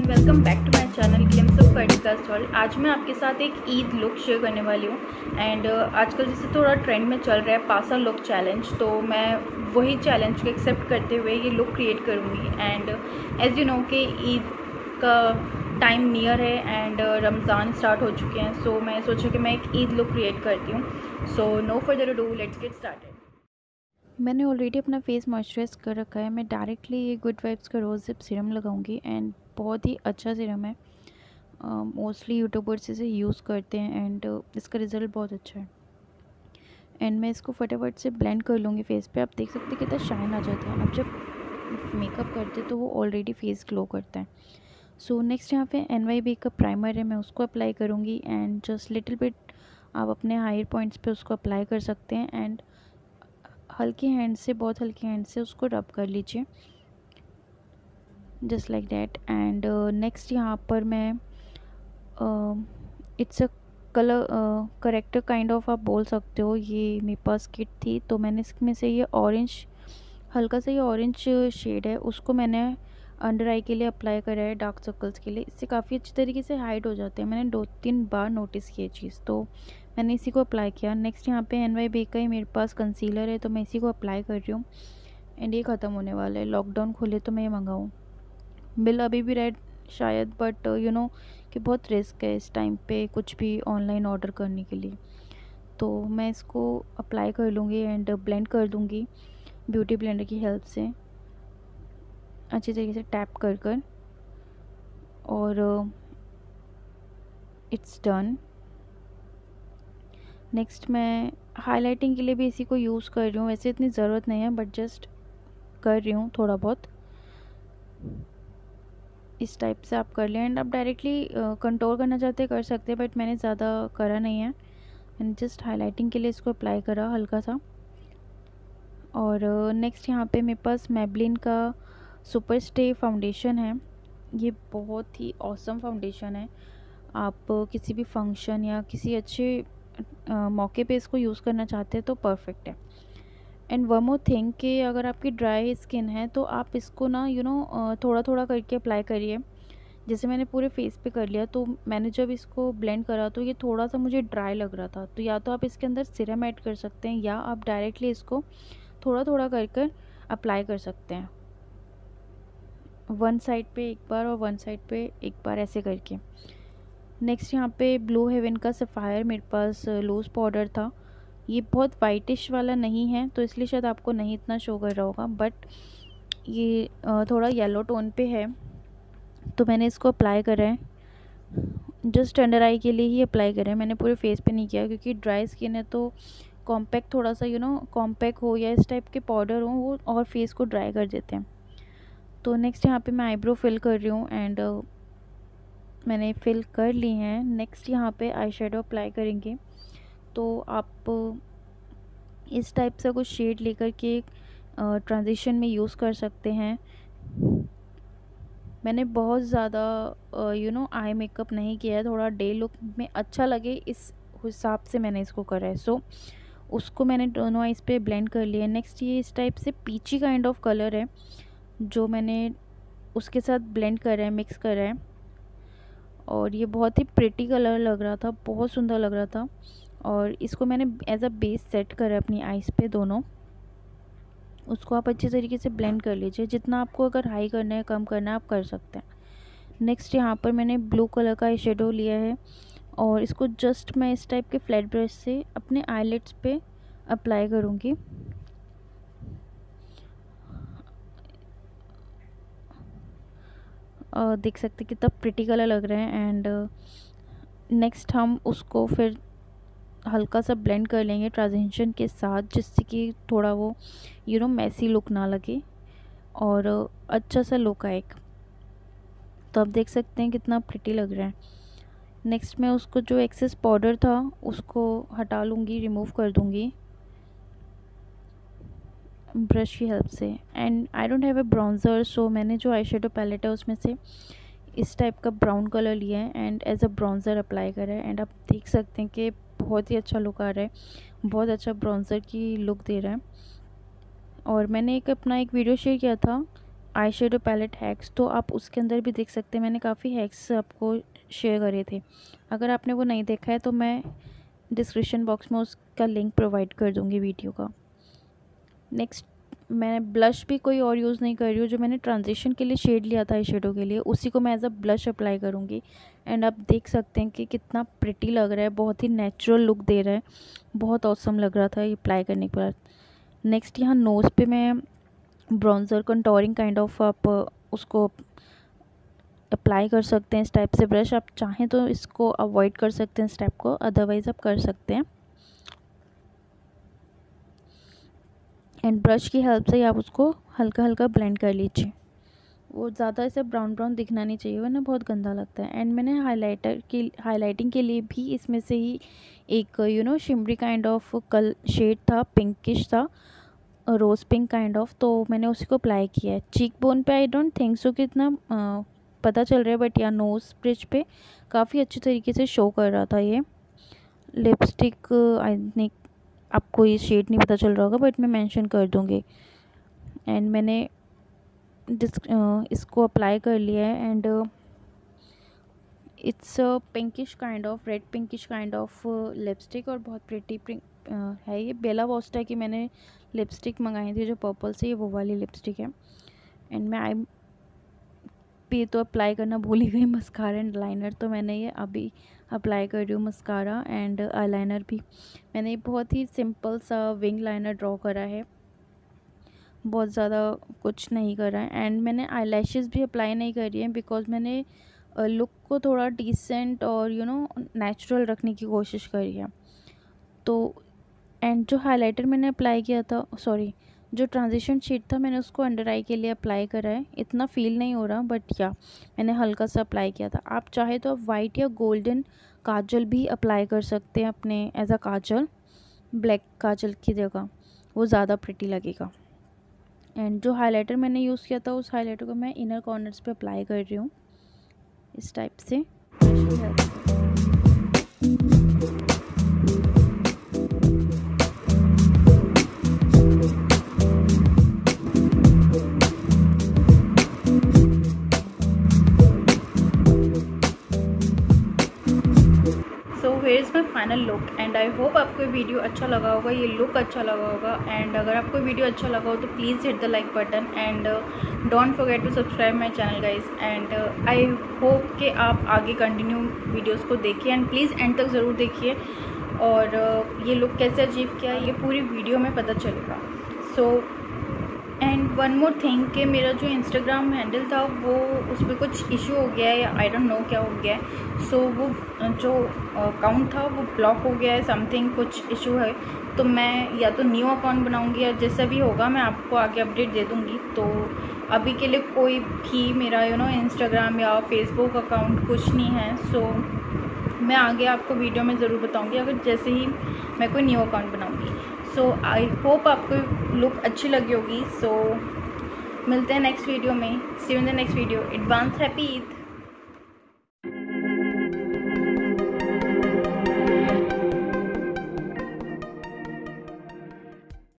Welcome back to my channel glimpse of कर्टिकास्ट world. आज मैं आपके साथ एक ईद लुक शेयर करने वाली हूँ। एंड आजकल जैसे थोड़ा ट्रेंड में चल रहा है पासा लुक चैलेंज, तो मैं वही चैलेंज को एक्सेप्ट करते हुए ये लुक क्रिएट करूँगी। एंड एज़ यू नो कि ईद का टाइम नियर है एंड रमज़ान स्टार्ट हो चुके हैं, सो मैं सोचा कि मैं एक ईद लुक क्रिएट करती हूँ। So no further ado, let's get started. मैंने ऑलरेडी अपना फेस मॉइस्चराइज कर रखा है। मैं डायरेक्टली ये गुड वाइब्स का रोज़ जिप सीरम लगाऊंगी एंड बहुत ही अच्छा सीरम है। मोस्टली यूट्यूबर्स इसे यूज़ करते हैं एंड इसका रिज़ल्ट बहुत अच्छा है। एंड मैं इसको फटाफट से ब्लेंड कर लूँगी फेस पे। आप देख सकते हैं कितना शाइन आ जाता है। अब जब मेकअप करते तो वो ऑलरेडी फेस ग्लो करता है। सो नेक्स्ट यहाँ पे NYB का प्राइमर है, मैं उसको अप्लाई करूँगी एंड जस्ट लिटिल बिट आप अपने हायर पॉइंट्स पे उसको अप्लाई कर सकते हैं एंड हल्के हैंड से, बहुत हल्के हैंड से उसको रब कर लीजिए, just like that. And next यहाँ पर मैं it's a colour corrector kind of आप बोल सकते हो। ये मेरे पास किट थी तो मैंने इसमें से ये ऑरेंज, हल्का सा ये ऑरेंज शेड है, उसको मैंने अंडर आई के लिए अप्लाई करा है, डार्क सर्कल्स के लिए। इससे काफ़ी अच्छी तरीके से हाइड हो जाते हैं। मैंने 2-3 बार नोटिस किया चीज़, तो मैंने इसी को अप्लाई किया। नेक्स्ट यहाँ पे NYB का ही मेरे पास कंसीलर है, तो मैं इसी को अप्लाई कर रही हूँ एंड ये ख़त्म होने वाला है। लॉकडाउन खुले तो मैं ये मंगाऊँ, बिल अभी भी रेड शायद, बट यू नो कि बहुत रिस्क है इस टाइम पे कुछ भी ऑनलाइन ऑर्डर करने के लिए। तो मैं इसको अप्लाई कर लूँगी एंड ब्लेंड कर दूँगी ब्यूटी ब्लेंडर की हेल्प से, अच्छी तरीके से टैप कर कर। और इट्स डन। नेक्स्ट मैं हाइलाइटिंग के लिए भी इसी को यूज़ कर रही हूँ। वैसे इतनी ज़रूरत नहीं है बट जस्ट कर रही हूँ थोड़ा बहुत। इस टाइप से आप कर लें एंड आप डायरेक्टली कंट्रोल करना चाहते कर सकते हैं, बट मैंने ज़्यादा करा नहीं है। मैंने जस्ट हाइलाइटिंग के लिए इसको अप्लाई करा हल्का सा। और नेक्स्ट यहाँ पे मेरे पास मैबलिन का सुपर स्टे फाउंडेशन है। ये बहुत ही ऑसम फाउंडेशन है। आप किसी भी फंक्शन या किसी अच्छे मौके पे इसको यूज़ करना चाहते हैं तो परफेक्ट है। एंड वन मोर थिंग कि अगर आपकी ड्राई स्किन है तो आप इसको ना थोड़ा थोड़ा करके अप्लाई करिए। जैसे मैंने पूरे फेस पे कर लिया, तो मैंने जब इसको ब्लेंड करा तो ये थोड़ा सा मुझे ड्राई लग रहा था, तो या तो आप इसके अंदर सीरम ऐड कर सकते हैं या आप डायरेक्टली इसको थोड़ा थोड़ा कर कर अप्लाई कर सकते हैं, वन साइड पे एक बार और वन साइड पे एक बार ऐसे करके। नेक्स्ट यहाँ पे ब्लू हेवन का सफ़ायर मेरे पास लूज़ पाउडर था। ये बहुत वाइटिश वाला नहीं है तो इसलिए शायद आपको नहीं इतना शो कर रहा होगा, बट ये थोड़ा येलो टोन पे है, तो मैंने इसको अप्लाई करा है। जस्ट अंडर आई के लिए ही अप्लाई करा है, मैंने पूरे फेस पे नहीं किया क्योंकि ड्राई स्किन है तो कॉम्पैक्ट थोड़ा सा कॉम्पैक्ट हो या इस टाइप के पाउडर हो वो और फेस को ड्राई कर देते हैं। तो नेक्स्ट यहाँ पे मैं आईब्रो फिल कर रही हूँ एंड मैंने फिल कर ली हैं। नेक्स्ट यहाँ पे आई शेडो अप्लाई करेंगे, तो आप इस टाइप से कुछ शेड लेकर के ट्रांजिशन में यूज़ कर सकते हैं। मैंने बहुत ज़्यादा आई मेकअप नहीं किया है, थोड़ा डे लुक में अच्छा लगे इस हिसाब से मैंने इसको करा है। सो उसको मैंने दोनों आइज़ पे ब्लेंड कर लिया है। नेक्स्ट ये इस टाइप से पीची काइंड ऑफ कलर है जो मैंने उसके साथ ब्लेंड करा है, मिक्स करा है, और ये बहुत ही प्रिटी कलर लग रहा था, बहुत सुंदर लग रहा था। और इसको मैंने एज अ बेस सेट करा अपनी आइज़ पे दोनों। उसको आप अच्छे तरीके से ब्लेंड कर लीजिए, जितना आपको अगर हाई करना है कम करना है आप कर सकते हैं। नेक्स्ट यहाँ पर मैंने ब्लू कलर का आई शेडो लिया है और इसको जस्ट मैं इस टाइप के फ्लैट ब्रश से अपने आईलिड्स पे अप्लाई करूँगी। देख सकते कितना प्रिटी कलर लग रहा है। एंड नेक्स्ट हम उसको फिर हल्का सा ब्लेंड कर लेंगे ट्रांजिशन के साथ, जिससे कि थोड़ा वो मैसी लुक ना लगे और अच्छा सा लुक आए। तो आप देख सकते हैं कितना प्रिटी लग रहा है। नेक्स्ट मैं उसको जो एक्सेस पाउडर था उसको हटा लूँगी, रिमूव कर दूँगी ब्रश की हेल्प से। And I don't have a browser, so मैंने जो आई शेडो पैलेट है उसमें से इस टाइप का ब्राउन कलर लिया है and as a browser apply करा है। एंड आप देख सकते हैं कि बहुत ही अच्छा लुक आ रहा है, बहुत अच्छा ब्राउज़र की लुक दे रहा है। और मैंने अपना एक वीडियो शेयर किया था आई शेडो पैलेट हैक्स, तो आप उसके अंदर भी देख सकते हैं। मैंने काफ़ी हैक्स आपको शेयर करे थे। अगर आपने वो नहीं देखा है तो मैं डिस्क्रिप्शन बॉक्स में उसका लिंक प्रोवाइड कर दूँगी वीडियो का। नेक्स्ट, मैं ब्लश भी कोई और यूज़ नहीं कर रही हूँ। जो मैंने ट्रांजिशन के लिए शेड लिया था आई शेडो के लिए, उसी को मैं एज अ ब्लश अप्लाई करूँगी। एंड आप देख सकते हैं कि कितना प्रिटी लग रहा है, बहुत ही नेचुरल लुक दे रहा है, बहुत ऑसम लग रहा था ये अप्लाई करने के बाद। नेक्स्ट, यहाँ नोज़ पे मैं ब्रॉन्ज़र कंटोरिंग काइंड ऑफ आप उसको अप्लाई कर सकते हैं इस टाइप से ब्रश। आप चाहें तो इसको अवॉइड कर सकते हैं इस टाइप को, अदरवाइज़ आप कर सकते हैं। एंड ब्रश की हेल्प से आप उसको हल्का हल्का ब्लेंड कर लीजिए। वो ज़्यादा ऐसे ब्राउन ब्राउन दिखना नहीं चाहिए, वरना बहुत गंदा लगता है। एंड मैंने हाइलाइटिंग के लिए भी इसमें से ही एक शिमरी काइंड ऑफ कल शेड था, पिंकिश था, रोज़ पिंक काइंड ऑफ, तो मैंने उसी को अप्लाई किया है। चीक बोन पे आई डोंट थिंक सो कि इतना पता चल रहा है, बट या नोज़ ब्रिज पे काफ़ी अच्छी तरीके से शो कर रहा था ये लिपस्टिक। आई थिंक आपको ये शेड नहीं पता चल रहा होगा, बट मैं मेंशन कर दूँगी। एंड मैंने इसको अप्लाई कर लिया है। And it's pinkish kind of, red pinkish kind of lipstick, और बहुत प्रिटी है ये। बेला वोस्टा की मैंने लिपस्टिक मंगाई थी जो पर्पल से, ये वो वाली लिपस्टिक है। एंड मैं आई पे तो अप्लाई करना भूल ही गई मस्कारा एंड लाइनर, तो मैंने ये अभी अप्लाई कर रही हूँ मस्कारा एंड आईलाइनर भी। मैंने बहुत ही सिंपल सा विंग लाइनर ड्रॉ करा है, बहुत ज़्यादा कुछ नहीं करा है। एंड मैंने आईलैशेस भी अप्लाई नहीं करी हैं, बिकॉज मैंने लुक को थोड़ा डिसेंट और नेचुरल रखने की कोशिश करी है। तो एंड जो हाइलाइटर मैंने अप्लाई किया था, सॉरी, जो ट्रांजिशन शीट था, मैंने उसको अंडर आई के लिए अप्लाई करा है। इतना फील नहीं हो रहा, बट या मैंने हल्का सा अप्लाई किया था। आप चाहे तो आप वाइट या गोल्डन काजल भी अप्लाई कर सकते हैं अपने एज अ काजल, ब्लैक काजल की जगह, वो ज़्यादा प्रिटी लगेगा। एंड जो हाइलाइटर मैंने यूज़ किया था, उस हाइलाइटर को मैं इनर कॉर्नर्स पे अप्लाई कर रही हूँ इस टाइप से। Here is my final look and I hope आपको वीडियो अच्छा लगा होगा, ये लुक अच्छा लगा होगा। एंड अगर आपको वीडियो अच्छा लगा हो तो please hit the like button and don't forget to subscribe my channel guys. And I hope कि आप आगे कंटिन्यू वीडियोस को देखिए एंड प्लीज़ एंड तक ज़रूर देखिए। और ये लुक कैसे अचीव किया ये पूरी वीडियो में पता चलेगा। So and one more thing कि मेरा जो इंस्टाग्राम हैंडल था वो उस पर कुछ इशू हो गया है, या आई डोंट नो क्या हो गया है। सो वो जो अकाउंट था वो ब्लॉक हो गया है, समथिंग कुछ इशू है। तो मैं या तो न्यू अकाउंट बनाऊंगी, या जैसा भी होगा मैं आपको आगे अपडेट दे दूंगी। तो अभी के लिए कोई भी मेरा इंस्टाग्राम या फेसबुक अकाउंट कुछ नहीं है। सो मैं आगे आपको वीडियो में ज़रूर बताऊंगी अगर जैसे ही मैं कोई न्यू अकाउंट बनाऊंगी। सो आई होप आपको लुक अच्छी लगी होगी। सो मिलते हैं नेक्स्ट वीडियो में। See you in the next video. Advance happy Eid.